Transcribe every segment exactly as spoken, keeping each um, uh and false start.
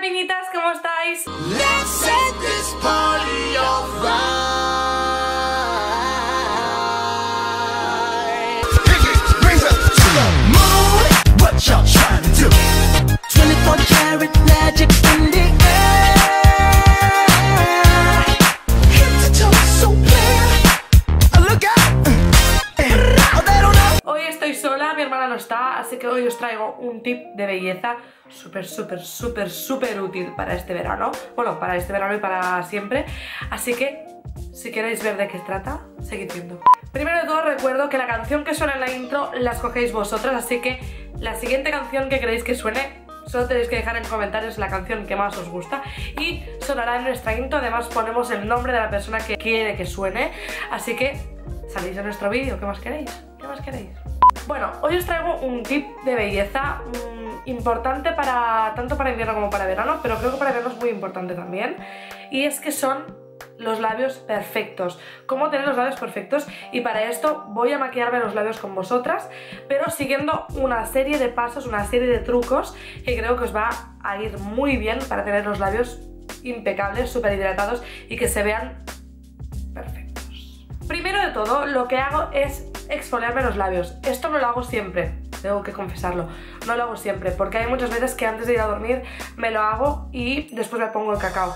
piñitas, ¿cómo estáis? Let's set this party alright. Raise up to the moon. What y'all trying to do? twenty-four karat magic in the air. Head to toe so clear. Look out. Oh, they don't know. Hoy estoy sola, mi hermana no está, así que hoy os traigo un tip de belleza súper, súper, súper, súper útil para este verano. Bueno, para este verano y para siempre. Así que, si queréis ver de qué trata, seguid viendo. Primero de todo, recuerdo que la canción que suena en la intro la escogéis vosotras, así que la siguiente canción que queréis que suene, solo tenéis que dejar en comentarios la canción que más os gusta y sonará en nuestra intro. Además ponemos el nombre de la persona que quiere que suene, así que salís en nuestro vídeo. ¿Qué más queréis? ¿Qué más queréis? Bueno, hoy os traigo un tip de belleza mmm, importante para tanto para invierno como para verano, pero creo que para verano es muy importante también, y es que son los labios perfectos. Cómo tener los labios perfectos, y para esto voy a maquillarme los labios con vosotras, pero siguiendo una serie de pasos, una serie de trucos que creo que os va a ir muy bien para tener los labios impecables, súper hidratados y que se vean perfectos. Primero de todo, lo que hago es exfoliarme los labios. Esto no lo hago siempre, tengo que confesarlo, no lo hago siempre, porque hay muchas veces que antes de ir a dormir me lo hago y después me pongo el cacao.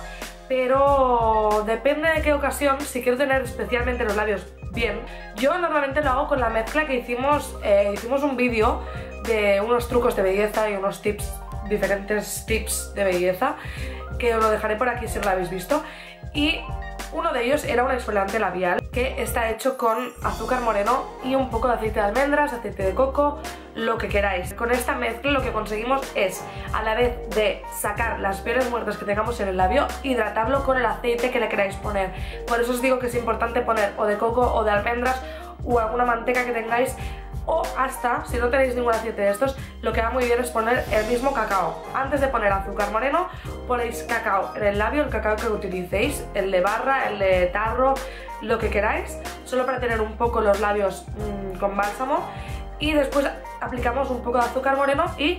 Pero depende de qué ocasión, si quiero tener especialmente los labios bien, yo normalmente lo hago con la mezcla que hicimos, eh, hicimos un vídeo de unos trucos de belleza y unos tips, diferentes tips de belleza, que os lo dejaré por aquí si no lo habéis visto, y uno de ellos era un exfoliante labial que está hecho con azúcar moreno y un poco de aceite de almendras, aceite de coco, lo que queráis. Con esta mezcla lo que conseguimos es, a la vez de sacar las pieles muertas que tengamos en el labio, hidratarlo con el aceite que le queráis poner. Por eso os digo que es importante poner o de coco o de almendras o alguna manteca que tengáis, o hasta, si no tenéis ningún aceite de estos, lo que va muy bien es poner el mismo cacao. Antes de poner azúcar moreno, ponéis cacao en el labio, el cacao que utilicéis, el de barra, el de tarro, lo que queráis, solo para tener un poco los labios mmm, con bálsamo, y después aplicamos un poco de azúcar moreno y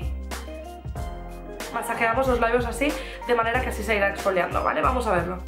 masajeamos los labios así, de manera que así se irá exfoliando, ¿vale? Vamos a verlo.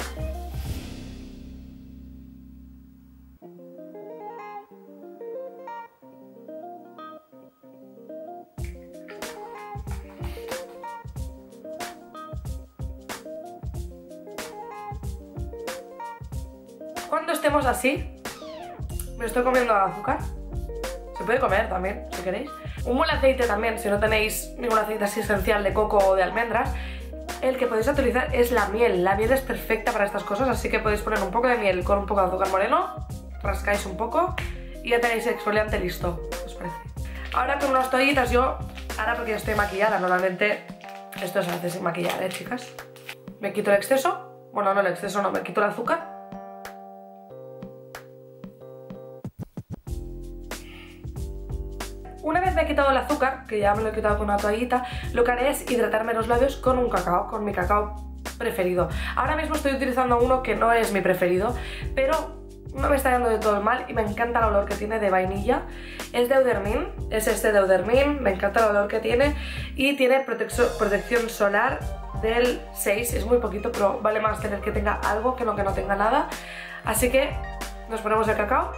Cuando estemos así, me estoy comiendo el azúcar. Se puede comer también, si queréis. Un buen aceite también, si no tenéis ningún aceite así esencial de coco o de almendras, el que podéis utilizar es la miel. La miel es perfecta para estas cosas, así que podéis poner un poco de miel con un poco de azúcar moreno, rascáis un poco y ya tenéis el exfoliante listo. ¿Qué os parece? Ahora con unas toallitas, yo, ahora porque estoy maquillada, normalmente esto se hace sin maquillar, ¿eh, chicas? Me quito el exceso, bueno, no el exceso, no, me quito el azúcar. Una vez me he quitado el azúcar, que ya me lo he quitado con una toallita, lo que haré es hidratarme los labios con un cacao, con mi cacao preferido. Ahora mismo estoy utilizando uno que no es mi preferido, pero no me está yendo de todo mal y me encanta el olor que tiene, de vainilla. Es de Eudermin, es este de Eudermin, me encanta el olor que tiene y tiene protección solar del seis, es muy poquito, pero vale más tener que tenga algo que no que no tenga nada. Así que nos ponemos el cacao.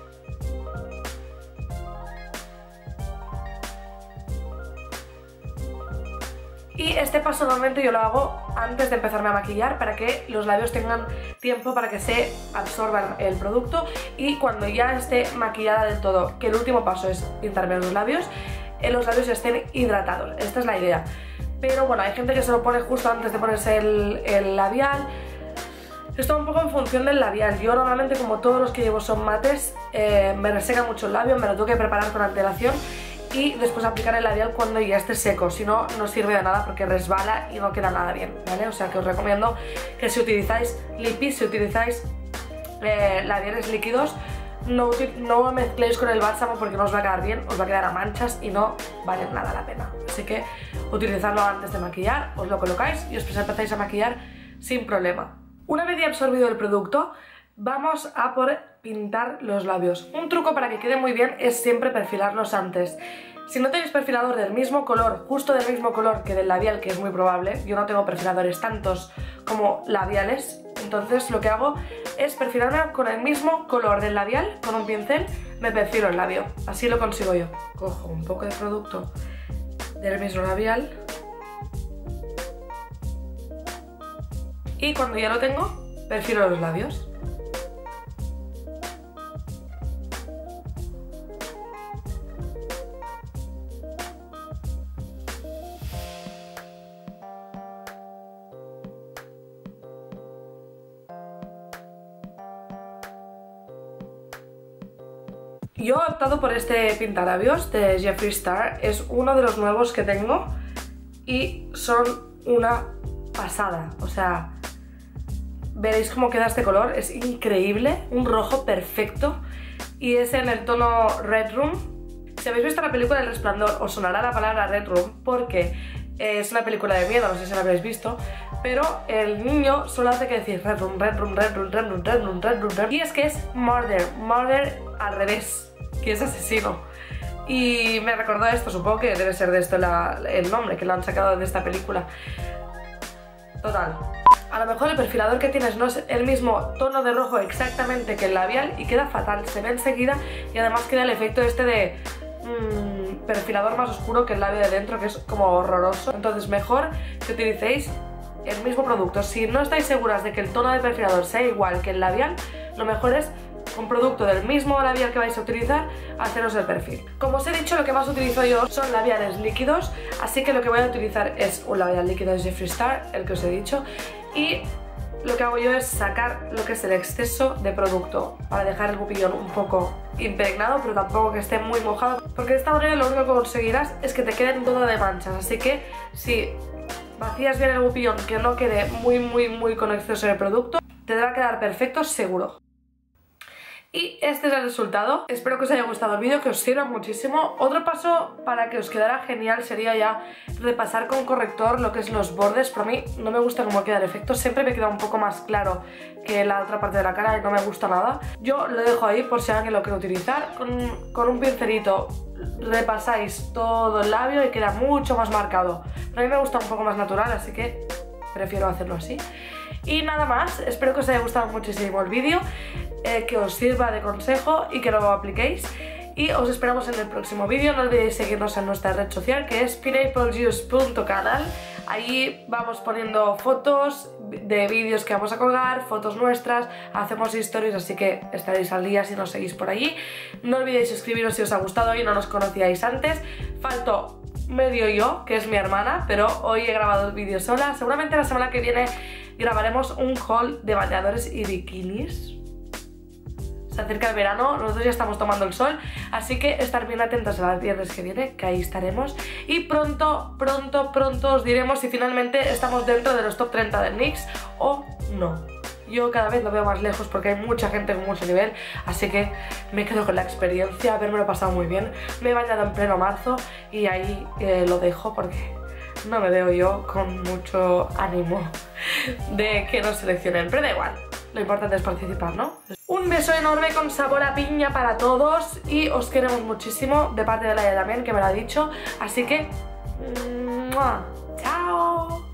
Y este paso normalmente yo lo hago antes de empezarme a maquillar, para que los labios tengan tiempo para que se absorban el producto, y cuando ya esté maquillada del todo, que el último paso es pintarme los labios, eh, los labios estén hidratados. Esta es la idea. Pero bueno, hay gente que se lo pone justo antes de ponerse el, el labial. Esto un poco en función del labial. Yo normalmente, como todos los que llevo son mates, eh, me reseca mucho el labio, me lo tengo que preparar con antelación y después aplicar el labial cuando ya esté seco, si no, no sirve de nada porque resbala y no queda nada bien, ¿vale? O sea que os recomiendo que si utilizáis lipis, si utilizáis eh, labiales líquidos, no, no mezcléis con el bálsamo porque no os va a quedar bien, os va a quedar a manchas y no vale nada la pena. Así que utilizadlo antes de maquillar, os lo colocáis y os empezáis a maquillar sin problema. Una vez ya absorbido el producto, vamos a por pintar los labios. Un truco para que quede muy bien es siempre perfilarlos antes. Si no tenéis perfilador del mismo color, justo del mismo color que del labial, que es muy probable, yo no tengo perfiladores tantos como labiales, entonces lo que hago es perfilarme con el mismo color del labial, con un pincel me perfilo el labio, así lo consigo yo. Cojo un poco de producto del mismo labial y cuando ya lo tengo, perfilo los labios. Yo he optado por este pintalabios de Jeffree Star, es uno de los nuevos que tengo y son una pasada, o sea, veréis cómo queda este color, es increíble, un rojo perfecto y es en el tono Red Room. Si habéis visto la película El Resplandor os sonará la palabra Red Room porque es una película de miedo, no sé si la habéis visto, pero el niño solo hace que decir Red Room, Red Room, Red Room, Red Room, Red Room, Red Room, Red Room. Y es que es Murder, Murder al revés, que es asesino. Y me recordó esto, supongo que debe ser de esto la, el nombre que lo han sacado de esta película. Total. A lo mejor el perfilador que tienes no es el mismo tono de rojo exactamente que el labial y queda fatal, se ve enseguida y además queda el efecto este de mmm, perfilador más oscuro que el labio de dentro, que es como horroroso. Entonces mejor que utilicéis el mismo producto. Si no estáis seguras de que el tono de perfilador sea igual que el labial, lo mejor es un producto del mismo labial que vais a utilizar, haceros el perfil. Como os he dicho, lo que más utilizo yo son labiales líquidos, así que lo que voy a utilizar es un labial líquido de Jeffree Star, el que os he dicho, y lo que hago yo es sacar lo que es el exceso de producto para dejar el pupillón un poco impregnado, pero tampoco que esté muy mojado, porque de esta manera lo único que conseguirás es que te queden todo de manchas, así que si vacías bien el pupillón, que no quede muy muy muy con exceso de producto, te va a quedar perfecto seguro. Y este es el resultado. Espero que os haya gustado el vídeo, que os sirva muchísimo. Otro paso para que os quedara genial sería ya repasar con corrector lo que es los bordes. Para mí no me gusta cómo queda el efecto, siempre me queda un poco más claro que la otra parte de la cara y no me gusta nada. Yo lo dejo ahí por si alguien lo quiere utilizar. Con, con un pincelito repasáis todo el labio y queda mucho más marcado. Pero a mí me gusta un poco más natural, así que prefiero hacerlo así. Y nada más, espero que os haya gustado muchísimo el vídeo, eh, que os sirva de consejo y que lo apliquéis. Y os esperamos en el próximo vídeo. No olvidéis seguirnos en nuestra red social, que es pineapplejuice punto canal. Ahí vamos poniendo fotos de vídeos que vamos a colgar, fotos nuestras, hacemos stories, así que estaréis al día si nos seguís por allí. No olvidéis suscribiros si os ha gustado y no nos conocíais antes. Falto medio yo, que es mi hermana, pero hoy he grabado el vídeo sola. Seguramente la semana que viene grabaremos un haul de bañadores y bikinis. Se acerca el verano, nosotros ya estamos tomando el sol, así que estar bien atentos a las viernes que viene, que ahí estaremos. Y pronto, pronto, pronto os diremos si finalmente estamos dentro de los top treinta del N Y X o no. Yo cada vez lo veo más lejos porque hay mucha gente con mucho nivel, así que me quedo con la experiencia, haberme lo pasado muy bien. Me he bañado en pleno marzo y ahí eh, lo dejo porque no me veo yo con mucho ánimo de que nos seleccionen, pero da igual, lo importante es participar, ¿no? Un beso enorme con sabor a piña para todos y os queremos muchísimo, de parte de Laia también, que me lo ha dicho, así que ¡mua! ¡Chao!